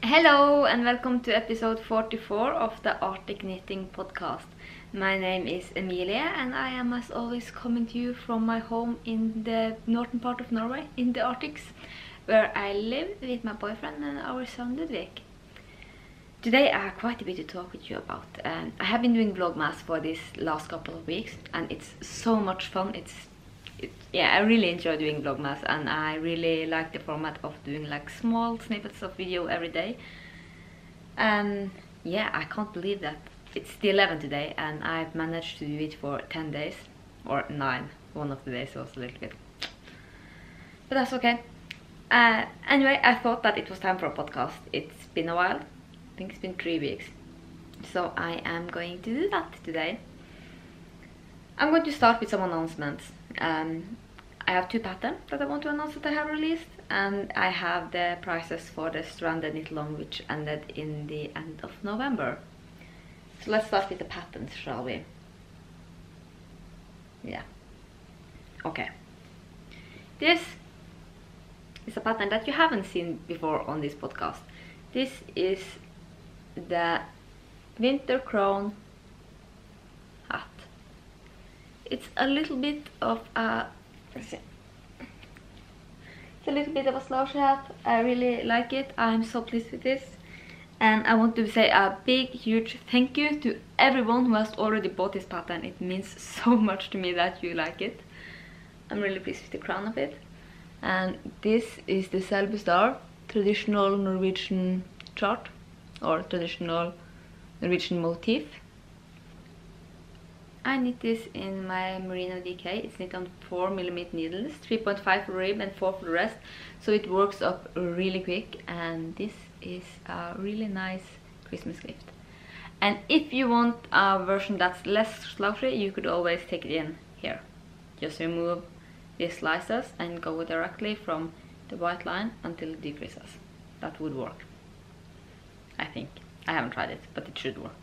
Hello and welcome to episode 44 of the Arctic Knitting Podcast. My name is Emilie and I am as always coming to you from my home in the northern part of Norway, in the Arctics, where I live with my boyfriend and our son Ludvig. Today I have quite a bit to talk with you about. I have been doing Vlogmas for this last couple of weeks and it's so much fun. I really enjoy doing Vlogmas and I really like the format of doing like small snippets of video every day. And yeah, I can't believe that it's the 11th today and I've managed to do it for 10 days or 9. One of the days was a little bit, but that's okay. Anyway, I thought that it was time for a podcast. It's been a while. I think it's been 3 weeks. So I am going to do that today. I'm going to start with some announcements. I have 2 patterns that I want to announce that I have released, and I have the prices for the stranded knit along, which ended in the end of November. So let's start with the patterns, shall we? Yeah. Okay. This is a pattern that you haven't seen before on this podcast. This is the winter crown hat. It's a little bit of a slouchy hat. I really like it. I'm so pleased with this. And I want to say a big, huge thank you to everyone who has already bought this pattern. It means so much to me that you like it. I'm really pleased with the crown of it. And this is the Selbestar, traditional Norwegian chart, or traditional Norwegian motif. I knit this in my Merino DK. It's knit on 4mm needles, 3.5 for rib and 4 for the rest, so it works up really quick, and this is a really nice Christmas gift. And if you want a version that's less slouchy, you could always take it in here. Just remove these slices and go directly from the white line until it decreases. That would work, I think. I haven't tried it, but it should work.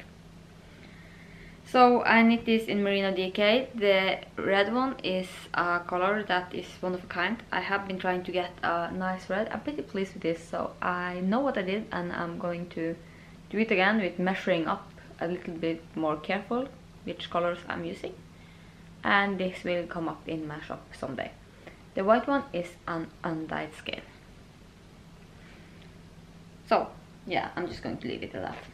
So I knit this in Merino DK. The red one is a color that is one of a kind. I have been trying to get a nice red. I'm pretty pleased with this, so I know what I did and I'm going to do it again with measuring up a little bit more careful which colors I'm using. And this will come up in my shop someday. The white one is an undyed scale. So yeah, I'm just going to leave it at that.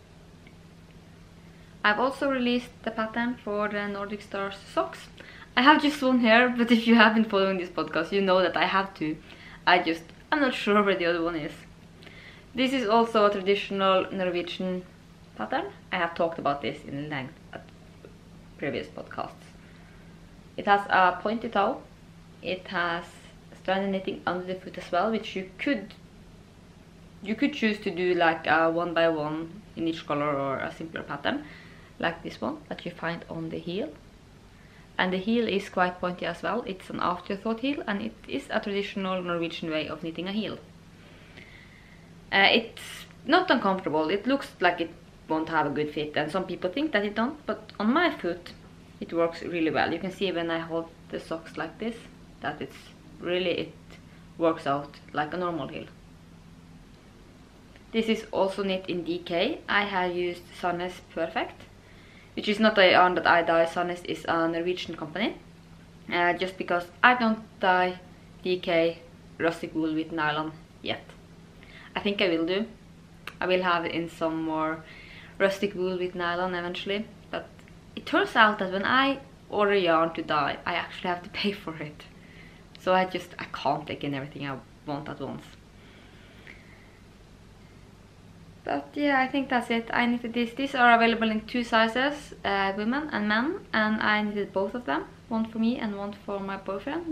I've also released the pattern for the Nordic Stars socks. I have just one here, but if you have been following this podcast, you know that I have two. I'm not sure where the other one is. This is also a traditional Norwegian pattern. I have talked about this in length at previous podcasts. It has a pointy toe. It has stranded knitting under the foot as well, which you could choose to do like a 1x1 in each color or a simpler pattern, like this one that you find on the heel. And the heel is quite pointy as well. It's an afterthought heel and it is a traditional Norwegian way of knitting a heel. It's not uncomfortable. It looks like it won't have a good fit and some people think that it don't, but on my foot it works really well. You can see when I hold the socks like this that it works out like a normal heel. This is also knit in DK. I have used Sandnes Perfect, which is not a yarn that I dye. Sandnes is a Norwegian company. Just because I don't dye DK rustic wool with nylon yet. I think I will do. I will have it in some more rustic wool with nylon eventually. But it turns out that when I order yarn to dye, I actually have to pay for it. So I can't take in everything I want at once. But yeah, I think that's it. I knitted this. These are available in 2 sizes, women and men, and I knitted both of them. One for me and one for my boyfriend.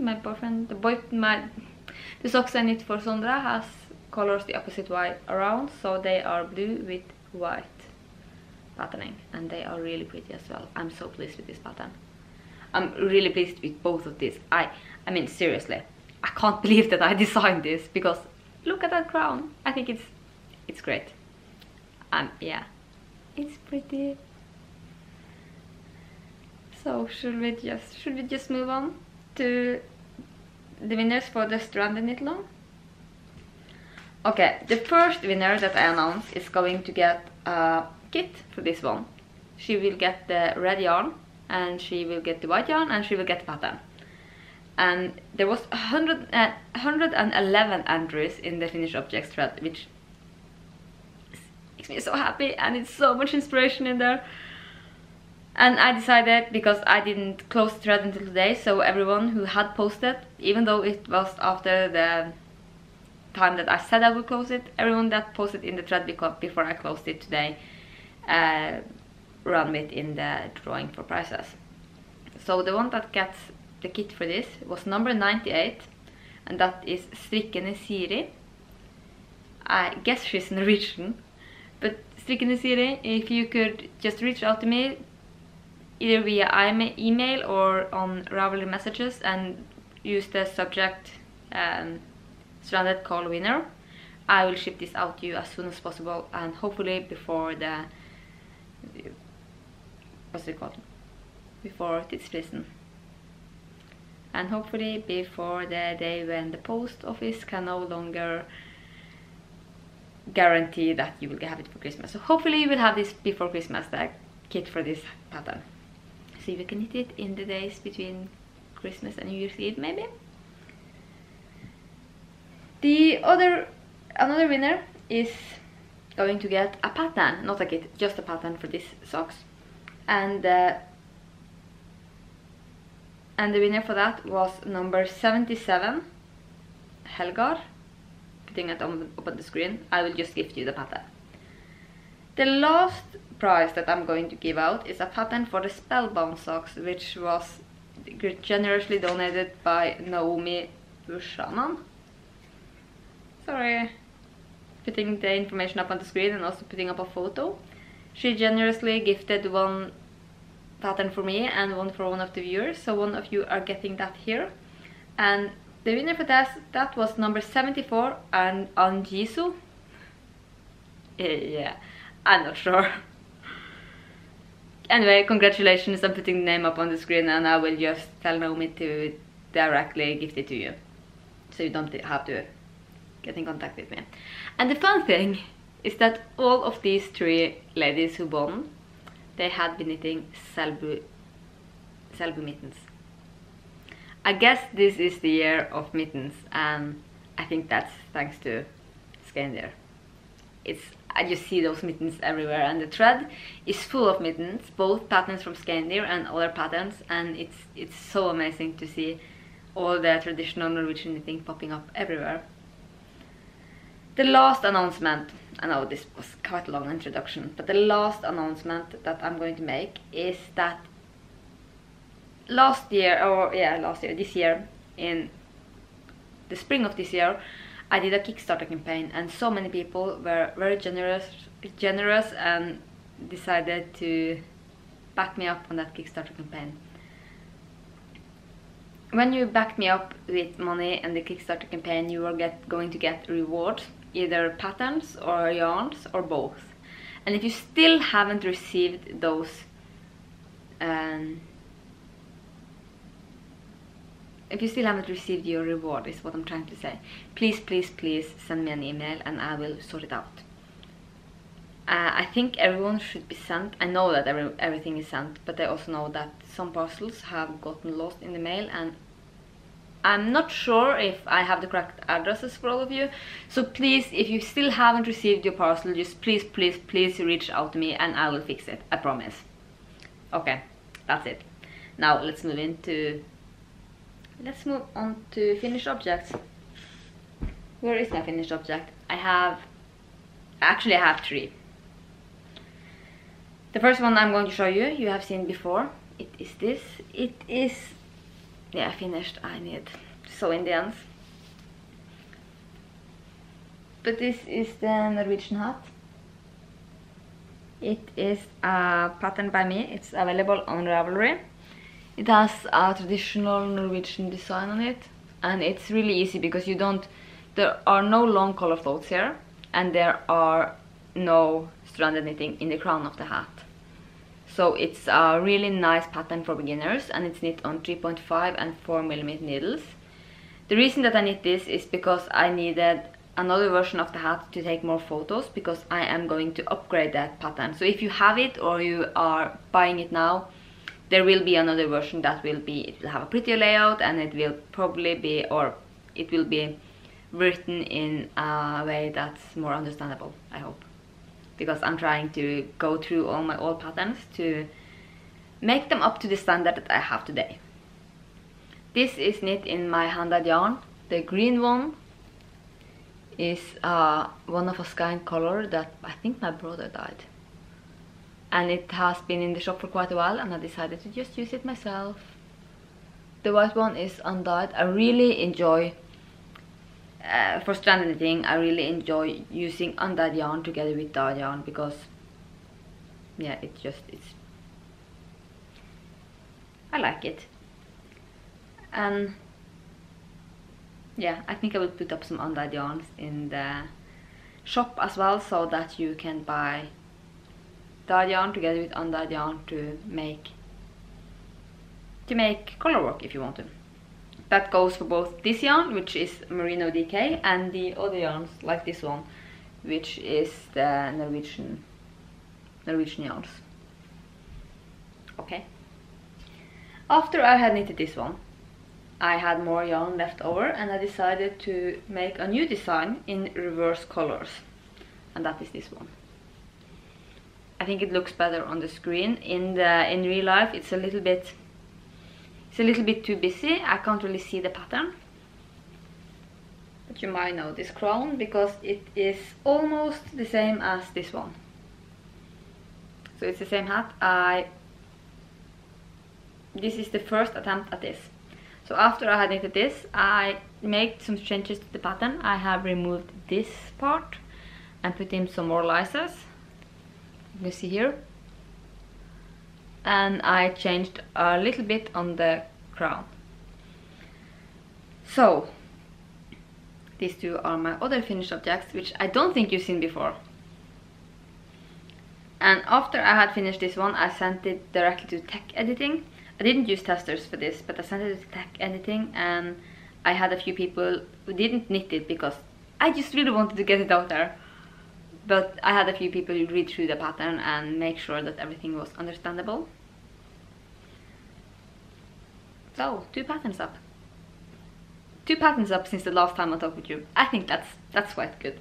The socks I knit for Sondra has colors the opposite way around, so they are blue with white patterning, and they are really pretty as well. I'm so pleased with this pattern. I'm really pleased with both of these. I mean seriously, I can't believe that I designed this, because look at that crown. I think it's great. Yeah, it's pretty. So should we just move on to the winners for the stranded knit along? Okay, the first winner that I announced is going to get a kit for this one. She will get the red yarn, and she will get the white yarn, and she will get the pattern. And there was 111 entries in the finished objects thread, which makes me so happy, and it's so much inspiration in there. And I decided, because I didn't close the thread until today, so everyone who had posted, even though it was after the time that I said I would close it, everyone that posted in the thread before I closed it today ran it in the drawing for prizes. So the one that gets the kit for this was number 98, and that is Strikkende Siri. I guess she's Norwegian, but Strikkende Siri, if you could just reach out to me either via email or on Ravelry messages and use the subject stranded call winner, I will ship this out to you as soon as possible, and hopefully before the before tidsfristen, and hopefully before the day when the post office can no longer guarantee that you will have it for Christmas. So hopefully you will have this before Christmas, the kit for this pattern, so you can knit it in the days between Christmas and New Year's Eve maybe. Another winner is going to get a pattern, not a kit, just a pattern for these socks, and the winner for that was number 77, Helgar. Putting it up on the screen, I will just gift you the pattern. The last prize that I'm going to give out is a pattern for the Spellbound socks, which was generously donated by Naomi Bushanan. Sorry, putting the information up on the screen and also putting up a photo. She generously gifted one pattern for me and one for one of the viewers, so one of you are getting that here. And the winner for that was number 74, and Anjisu. Yeah, I'm not sure. Anyway, congratulations, I'm putting the name up on the screen, and I will just tell Naomi to directly gift it to you, so you don't have to get in contact with me. And the fun thing is that all of these three ladies who won, they had been knitting Selbu mittens. I guess this is the year of mittens, and I think that's thanks to Skeinier. I just see those mittens everywhere, and the thread is full of mittens, both patterns from Skeinier and other patterns, and it's so amazing to see all the traditional Norwegian knitting popping up everywhere. The last announcement, I know this was quite a long introduction, but the last announcement that I'm going to make is that this year, in the spring of this year, I did a Kickstarter campaign, and so many people were very generous and decided to back me up on that Kickstarter campaign. When you back me up with money and the Kickstarter campaign, you are going to get rewards, either patterns or yarns or both. And if you still haven't received those if you still haven't received your reward, is what I'm trying to say, please send me an email and I will sort it out. I think everyone should be sent. I know that everything is sent, but I also know that some parcels have gotten lost in the mail, and I'm not sure if I have the correct addresses for all of you. So please, if you still haven't received your parcel, just please reach out to me and I will fix it, I promise. Okay, that's it. Now let's move on to finished objects. Where is my finished object? I have three. The first one I'm going to show you, you have seen before. It is this. It is, yeah, finished. I need to sew in the ends. But this is the Norwegian hat. It is a pattern by me. It's available on Ravelry. It has a traditional Norwegian design on it, and it's really easy because there are no long color floats here, and there are no stranded knitting in the crown of the hat. So it's a really nice pattern for beginners, and it's knit on 3.5 and 4mm needles. The reason that I knit this is because I needed another version of the hat to take more photos, because I am going to upgrade that pattern. So if you have it or you are buying it now, there will be another version that will be, it will have a prettier layout, and it will probably be, or it will be written in a way that's more understandable, I hope. Because I'm trying to go through all my old patterns to make them up to the standard that I have today. This is knit in my hand-dyed yarn. The green one is one of a sky color that I think my brother dyed. And it has been in the shop for quite a while, and I decided to just use it myself. The white one is undyed. I really enjoy, for strand knitting, I really enjoy using undyed yarn together with dyed yarn, because yeah, it's I like it. And yeah, I think I will put up some undyed yarns in the shop as well, so that you can buy dyed yarn together with undyed yarn to make color work if you want to. That goes for both this yarn, which is Merino DK, and the other yarns like this one, which is the Norwegian yarns. Okay. After I had knitted this one, I had more yarn left over, and I decided to make a new design in reverse colors, and that is this one. I think it looks better on the screen. In real life, it's a little bit too busy. I can't really see the pattern, but you might know this crown because it is almost the same as this one. So it's the same hat. This is the first attempt at this. So after I had knitted this, I made some changes to the pattern. I have removed this part and put in some more laces. You can see here. And I changed a little bit on the crown. So these two are my other finished objects, which I don't think you've seen before. And after I had finished this one, I sent it directly to tech editing. I didn't use testers for this, but I sent it to tech editing, and I had a few people who didn't knit it because I just really wanted to get it out there. But I had a few people who read through the pattern and make sure that everything was understandable. So, 2 patterns up. 2 patterns up since the last time I talked with you. I think that's quite good.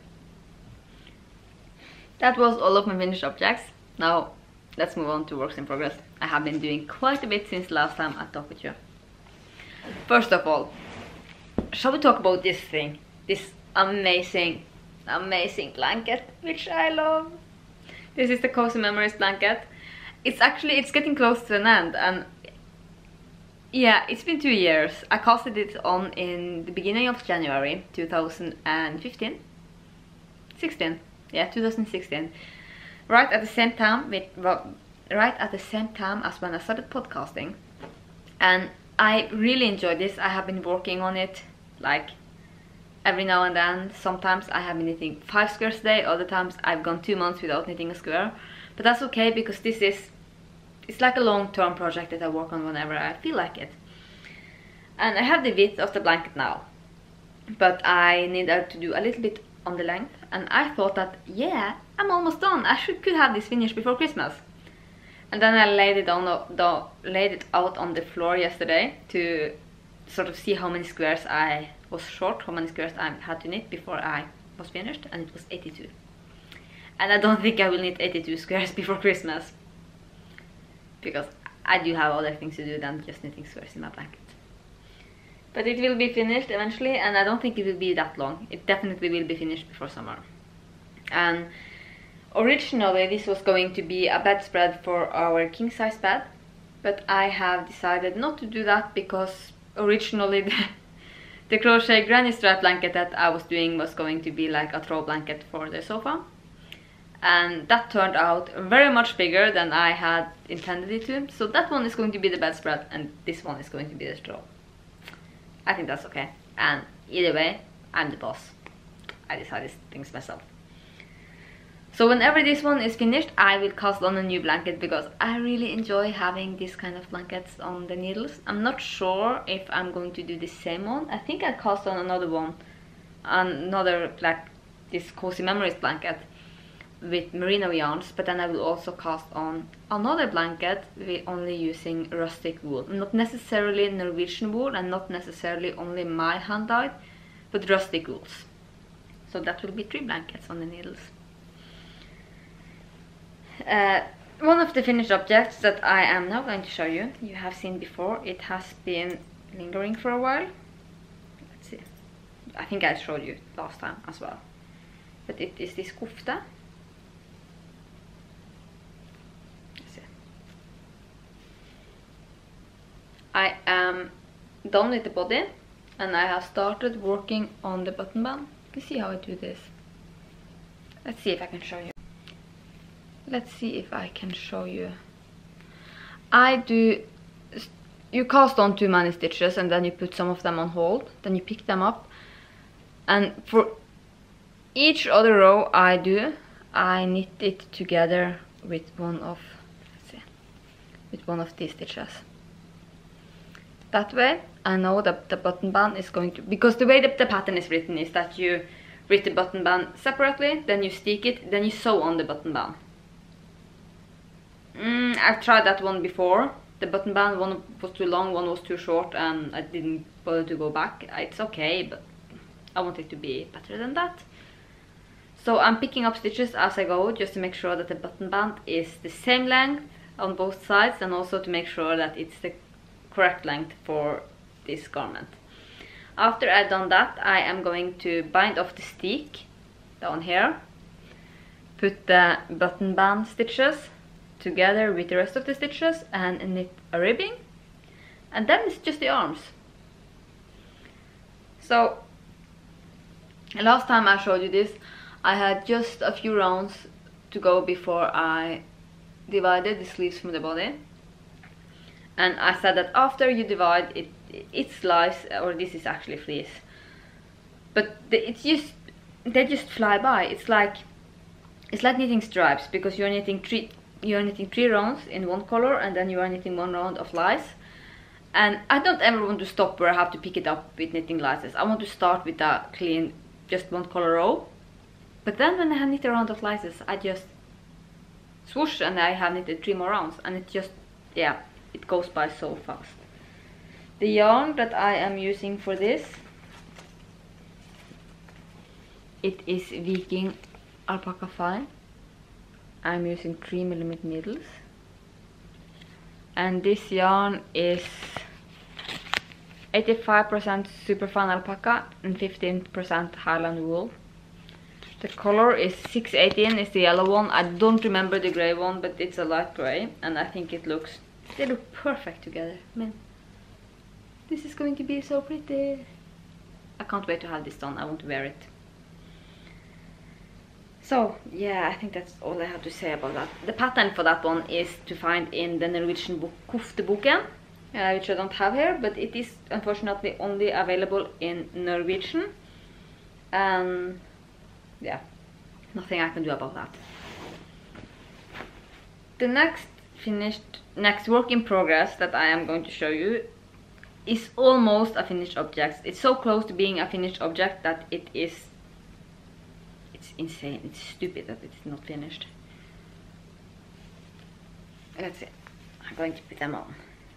That was all of my finished objects. Now, let's move on to works in progress. I have been doing quite a bit since the last time I talked with you. First of all, shall we talk about this thing? This amazing blanket, which I love. This is the Cozy Memories blanket. It's getting close to an end, and yeah, it's been 2 years. I casted it on in the beginning of January 2015. 16. Yeah, 2016. Right at the same time as when I started podcasting. And I really enjoyed this. I have been working on it like every now and then. Sometimes I have been knitting 5 squares a day, other times I've gone 2 months without knitting a square. But that's okay, because it's like a long-term project that I work on whenever I feel like it. And I have the width of the blanket now, but I needed to do a little bit on the length, and I thought that, yeah, I'm almost done. I could have this finished before Christmas. And then I laid it out on the floor yesterday to sort of see how many squares I was short, how many squares I had to knit before I was finished, and it was 82. And I don't think I will knit 82 squares before Christmas, because I do have other things to do than just knitting squares in my blanket. But it will be finished eventually, and I don't think it will be that long. It definitely will be finished before summer. And originally this was going to be a bedspread for our king size bed, but I have decided not to do that, because originally the crochet granny strap blanket that I was doing was going to be like a throw blanket for the sofa. And that turned out very much bigger than I had intended it to. So that one is going to be the bedspread, and this one is going to be the straw. I think that's okay. And either way, I'm the boss. I decide these things myself. So whenever this one is finished, I will cast on a new blanket, because I really enjoy having this kind of blankets on the needles. I'm not sure if I'm going to do the same one. I think I'll cast on another one another like this Cozy Memories blanket with merino yarns, but then I will also cast on another blanket with only using rustic wool, not necessarily Norwegian wool and not necessarily only my hand dyed, but rustic wools. So that will be 3 blankets on the needles. One of the finished objects that I am now going to show you, you have seen before. It has been lingering for a while. Let's see. I think I showed you last time as well. But it is this kofte. Let's see. I am done with the body and I have started working on the button band. Let's see how I do this. Let's see if I can show you. Let's see if I can show you. You cast on too many stitches and then you put some of them on hold, then you pick them up, and for each other row I knit it together with one of these stitches. That way I know that the button band is going to, because the way the pattern is written is that you read the button band separately, then you stick it, then you sew on the button band. I've tried that one before. The button band, one was too long, one was too short, and I didn't bother to go back. It's okay, but I want it to be better than that. So I'm picking up stitches as I go, just to make sure that the button band is the same length on both sides, and also to make sure that it's the correct length for this garment. After I've done that, I am going to bind off the stick down here, put the button band stitches together with the rest of the stitches and knit a ribbing, and then it's just the arms. So last time I showed you this, I had just a few rounds to go before I divided the sleeves from the body, and I said that after you divide it, it's slice, or this is actually fleece, but they just fly by. It's like knitting stripes, because you're knitting three rounds in one color, and then you are knitting 1 round of lice. And I don't ever want to stop where I have to pick it up with knitting lices. I want to start with a clean, just 1 color row. But then when I have knit a round of lices, I just swoosh and I have knitted 3 more rounds, and it just, yeah, it goes by so fast. The yarn that I am using for this, it is Viking Alpaca Fine. I'm using 3mm needles, and this yarn is 85% superfine alpaca and 15% Highland wool. The color is 618, is the yellow one. I don't remember the grey one, but it's a light grey, and I think they look perfect together. Man, this is going to be so pretty. I can't wait to have this done. I want to wear it. So yeah, I think that's all I have to say about that. The pattern for that one is to find in the Norwegian book Kofteboken, which I don't have here, but it is unfortunately only available in Norwegian. Yeah, nothing I can do about that. The next work in progress that I am going to show you is almost a finished object. It's so close to being a finished object that it's insane. It's stupid that it's not finished. Let's see. I'm going to put them on.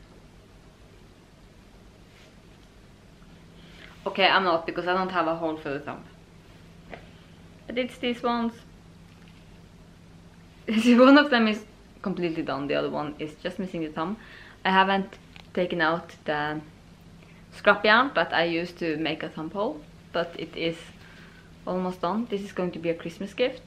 Okay, I'm not, because I don't have a hole for the thumb. But it's these ones. One of them is completely done, the other one is just missing the thumb. I haven't taken out the scrap yarn that I used to make a thumb hole, but it is almost done. This is going to be a Christmas gift.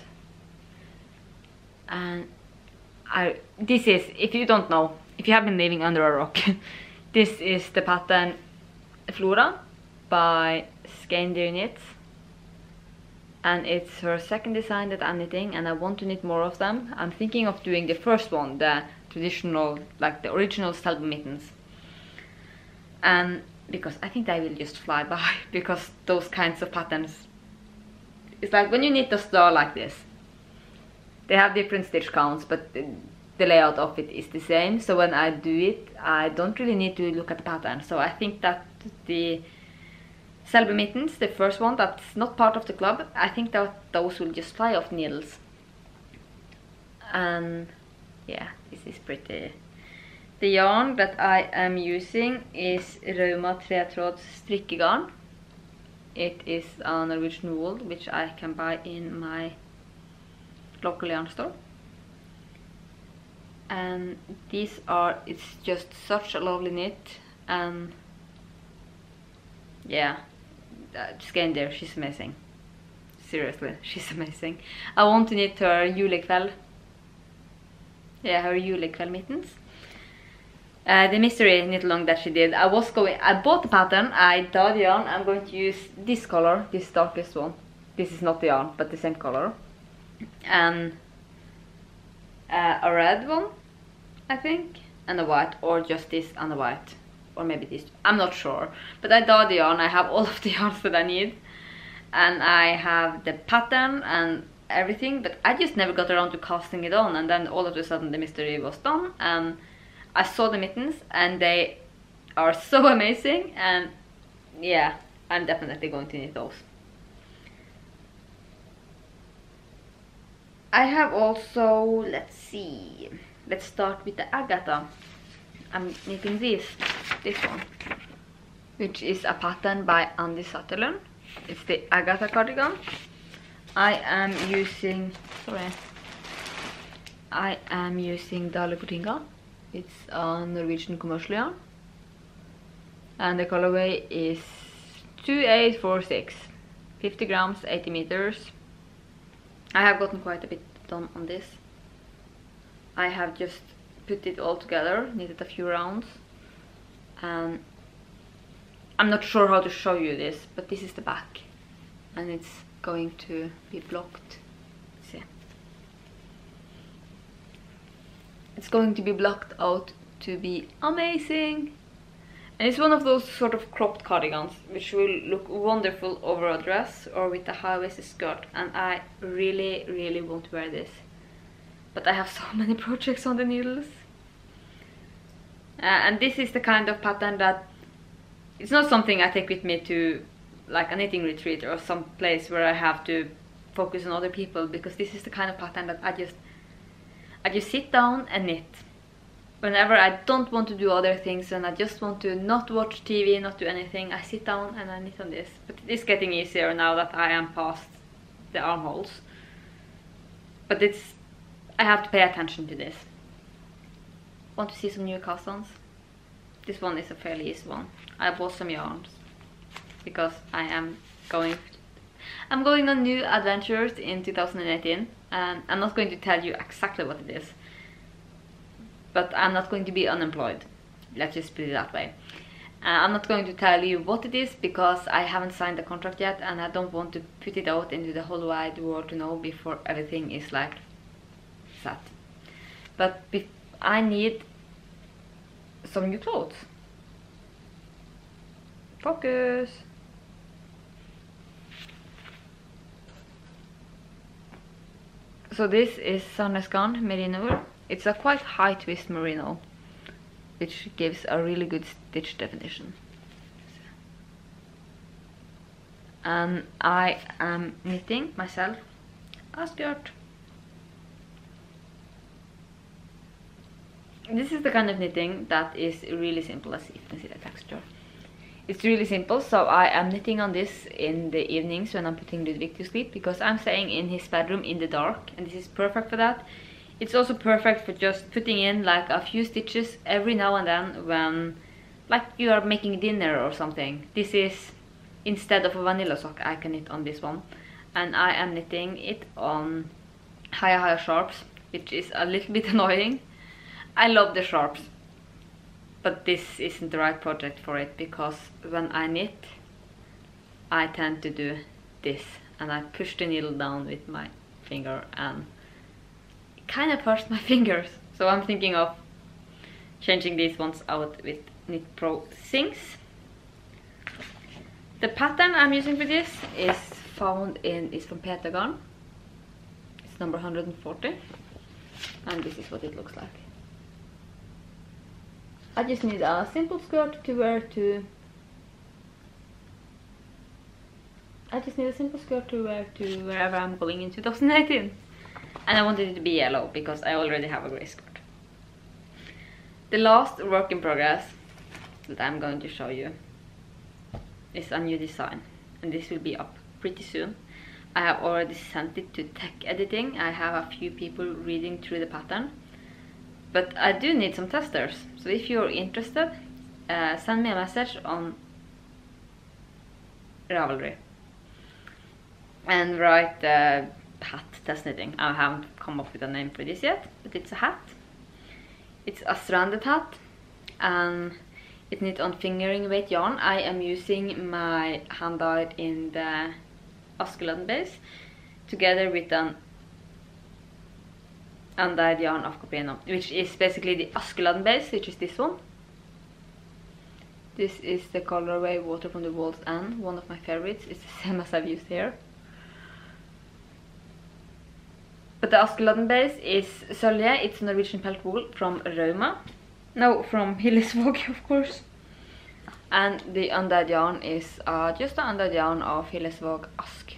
And this is, if you don't know, if you have been living under a rock, this is the pattern Flora by Skein Knits. And it's her second design that I'm knitting, and I want to knit more of them. I'm thinking of doing the first one, the traditional, like the original Selby mittens. And because I think they will just fly by, because those kinds of patterns, it's like when you knit a star like this, they have different stitch counts, but the layout of it is the same. So when I do it, I don't really need to look at the pattern. So I think that the Selby mittens, the first one that's not part of the club. I think that those will just fly off needles. And yeah, this is pretty. The yarn that I am using is Rauma 3-tråd strikkegarn. It is a Norwegian wool, which I can buy in my local yarn store. And these are, it's just such a lovely knit, and yeah, just get in there, she's amazing. Seriously, she's amazing. I want to knit her julekveld. Yeah, her julekveld mittens. The mystery knit along that she did. I bought the pattern, I dyed the yarn. I'm going to use this color, this darkest one. This is not the yarn, but the same color. And a red one, I think, and a white, or just this and a white, or maybe this, I'm not sure. But I dyed the yarn, I have all of the yarns that I need, and I have the pattern and everything, but I just never got around to casting it on, and then all of a sudden the mystery was done, and I saw the mittens, and they are so amazing, and yeah, I'm definitely going to knit those. I have also, let's see, let's start with the Agatha. I'm knitting this one, which is a pattern by Andy Sutherland. It's the Agatha cardigan. I am using Dale Putinga. It's a Norwegian commercial yarn, and the colorway is 2846, 50 grams, 80 meters. I have gotten quite a bit done on this. I have just put it all together, knitted a few rounds, and I'm not sure how to show you this, but this is the back, and it's going to be blocked. See, it's going to be blocked out to be amazing, and it's one of those sort of cropped cardigans which will look wonderful over a dress or with a high-waisted skirt, and I really want to wear this, but I have so many projects on the needles. And this is the kind of pattern that it's not something I take with me to like a knitting retreat or some place where I have to focus on other people, because this is the kind of pattern that I just sit down and knit whenever I don't want to do other things, and I just want to not watch TV, not do anything. I sit down and I knit on this, but it is getting easier now that I am past the armholes, but I have to pay attention to this. Want to see some new cast-ons? This one is a fairly easy one. I bought some yarns because I'm going on new adventures in 2018, and I'm not going to tell you exactly what it is, but I'm not going to be unemployed. Let's just put it that way. I'm not going to tell you what it is because I haven't signed the contract yet, and I don't want to put it out into the whole wide world to know before everything is like set. But I need some new clothes. Focus. So this is Sandnesgarn merino. It's a quite high twist merino, which gives a really good stitch definition. And I am knitting myself a skirt. This is the kind of knitting that is really simple, as you can see the texture. It's really simple, so I am knitting on this in the evenings when I'm putting Ludwig to sleep, because I'm staying in his bedroom in the dark, and this is perfect for that. It's also perfect for just putting in like a few stitches every now and then when like you are making dinner or something. This is, instead of a vanilla sock, I can knit on this one. And I am knitting it on higher sharps, which is a little bit annoying. I love the sharps, but this isn't the right project for it, because when I knit I tend to do this, and I push the needle down with my finger and it kind of hurts my fingers. So I'm thinking of changing these ones out with Knit Pro Things. The pattern I'm using for this is from Peter Garn. It's number 140, and this is what it looks like. I just need a simple skirt to wear to I just need a simple skirt to wear to wherever I'm going in 2018. And I wanted it to be yellow because I already have a grey skirt. The last work in progress that I'm going to show you is a new design, and this will be up pretty soon. I have already sent it to tech editing. I have a few people reading through the pattern, but I do need some testers. So if you're interested, send me a message on Ravelry and write hat test knitting. I haven't come up with a name for this yet, but it's a hat. It's a stranded hat, and it's knit on fingering weight yarn. I am using my hand dyed in the Askeladden base together with an undyed yarn of Caprino, which is basically the Askeladden base, which is this one. This is the colorway Water from the World's End, one of my favorites. It's the same as I've used here. But the Askeladden base is Sølje. It's Norwegian pelt wool from Rauma. No, from Hillesvåg, of course. And the undyed yarn is just the undyed yarn of Hillesvåg Ask.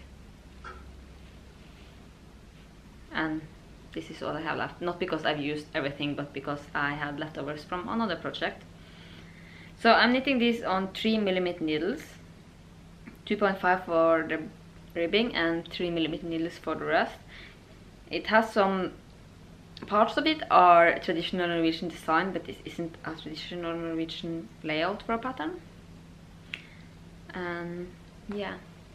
And this is all I have left. Not because I've used everything, but because I had leftovers from another project. So I'm knitting these on 3mm needles. 2.5 for the ribbing and 3mm needles for the rest. It has some parts of it are traditional Norwegian design, but this isn't a traditional Norwegian layout for a pattern. And yeah.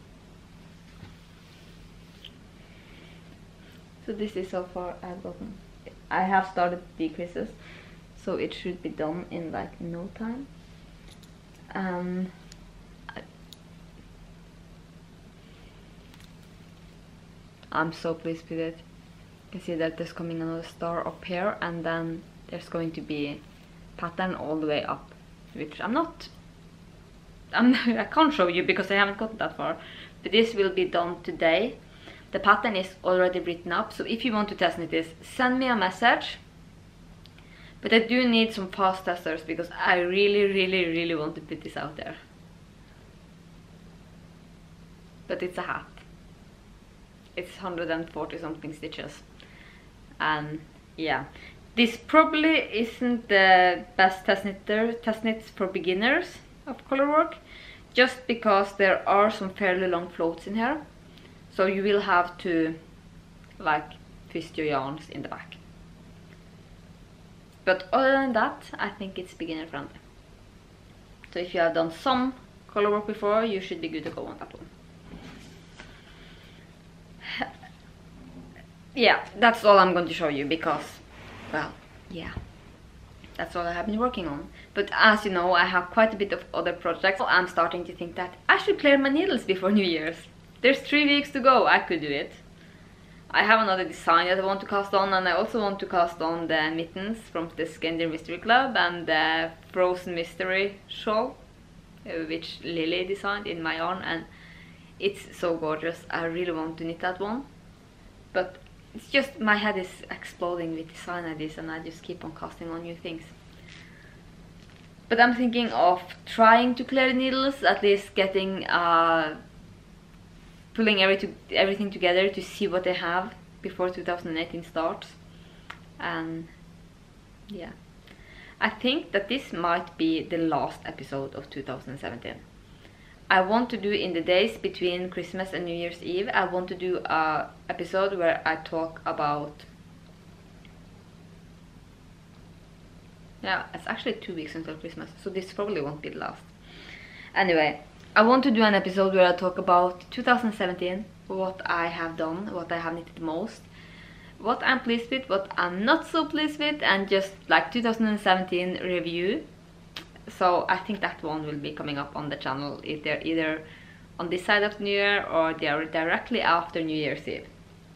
So this is so far I've gotten. I have started decreases, so it should be done in like no time. I'm so pleased with it. You can see that there's coming another star up here, and then there's going to be pattern all the way up, which I can't show you because I haven't gotten that far, but this will be done today. The pattern is already written up, so if you want to test knit this, send me a message. But I do need some fast testers because I really want to put this out there. But it's a hat. It's 140 something stitches. And yeah, this probably isn't the best test knits for beginners of color work, just because there are some fairly long floats in here. So you will have to like twist your yarns in the back. But other than that, I think it's beginner friendly. So if you have done some color work before, you should be good to go on that one. Yeah, that's all I'm going to show you because, well, yeah, that's all I have been working on. But as you know, I have quite a bit of other projects. So I'm starting to think that I should clear my needles before New Year's. There's 3 weeks to go, I could do it. I have another design that I want to cast on, and I also want to cast on the mittens from the Scandinavian Mystery Club and the Frozen Mystery shawl, which Lily designed in my yarn, and it's so gorgeous. I really want to knit that one. But it's just my head is exploding with design ideas, and I just keep on casting on new things. But I'm thinking of trying to clear the needles, at least getting pulling everything together to see what they have before 2018 starts. And yeah, I think that this might be the last episode of 2017. I want to do in the days between Christmas and New Year's Eve, I want to do a episode where I talk about, yeah, it's actually 2 weeks until Christmas, so this probably won't be the last. Anyway, I want to do an episode where I talk about 2017, what I have done, what I have knitted most, what I'm pleased with, what I'm not so pleased with, and just like 2017 review. So I think that one will be coming up on the channel either on this side of New Year or directly after New Year's Eve.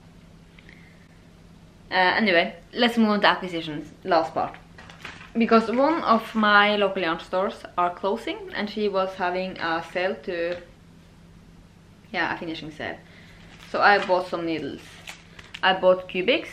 Anyway, let's move on to acquisitions, last part. Because one of my local yarn stores are closing, and she was having a sale to, yeah, a finishing sale. So I bought some needles. I bought cubics,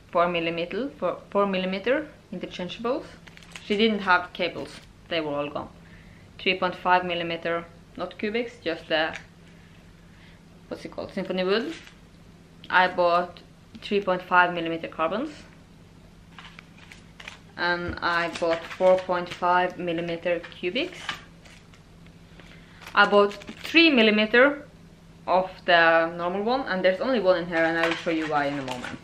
4mm interchangeables. She didn't have cables, they were all gone. 3.5mm, not cubics, just the what's it called, symphony wood. I bought 3.5mm carbons, and I bought 4.5mm cubics. I bought 3mm of the normal one, and there's only one in here, and I will show you why in a moment.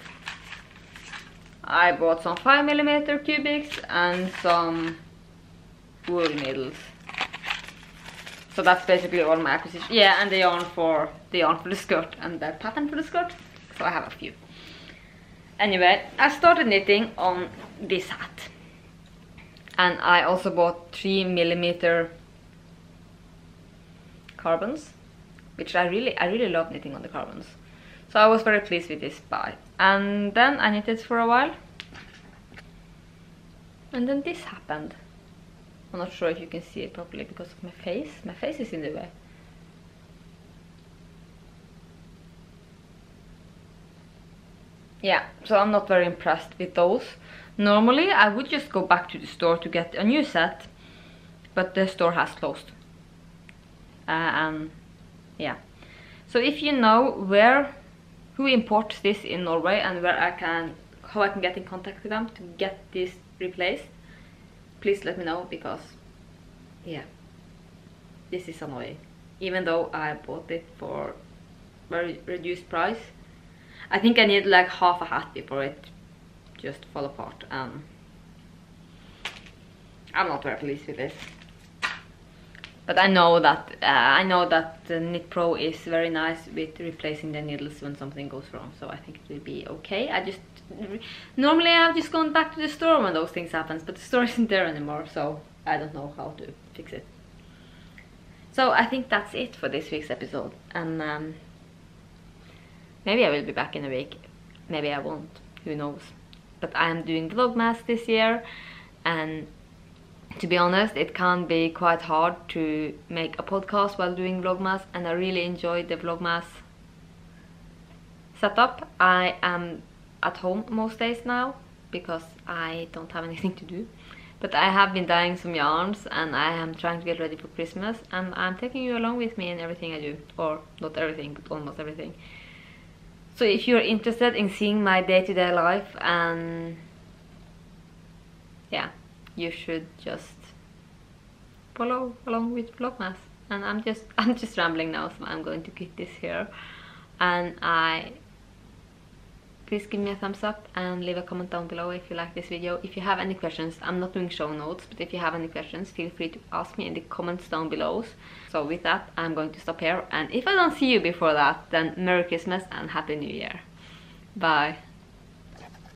I bought some 5mm cubics and some wool needles. So that's basically all my acquisition. Yeah, and the yarn for the skirt and the pattern for the skirt. So I have a few. Anyway, I started knitting on this hat, and I also bought 3mm carbons, which I really love knitting on the carbons. So I was very pleased with this buy. And then I knitted for a while, and then this happened. I'm not sure if you can see it properly because of my face. My face is in the way. Yeah, so I'm not very impressed with those. Normally I would just go back to the store to get a new set, but the store has closed. Yeah. So if you know who imports this in Norway and how I can get in contact with them to get this replaced, please let me know, because yeah, this is annoying. Even though I bought it for very reduced price, I think I need like half a hat before it just fall apart. I'm not very pleased with this. But I know that the Knit Pro is very nice with replacing the needles when something goes wrong, so I think it will be okay. Normally I've just gone back to the store when those things happen, but the store isn't there anymore, so I don't know how to fix it. So I think that's it for this week's episode, and maybe I will be back in a week, maybe I won't, who knows. But I am doing Vlogmas this year, and to be honest, it can be quite hard to make a podcast while doing Vlogmas, and I really enjoy the Vlogmas setup. I am at home most days now because I don't have anything to do. But I have been dyeing some yarns, and I am trying to get ready for Christmas, and I'm taking you along with me in everything I do. Or not everything, but almost everything. So if you're interested in seeing my day-to-day life, and yeah, you should just follow along with Vlogmas. And I'm just rambling now, so I'm going to quit this here. And please give me a thumbs up and leave a comment down below if you like this video. If you have any questions, I'm not doing show notes, but if you have any questions, feel free to ask me in the comments down below. So with that, I'm going to stop here, and if I don't see you before that, then Merry Christmas and Happy New Year. Bye.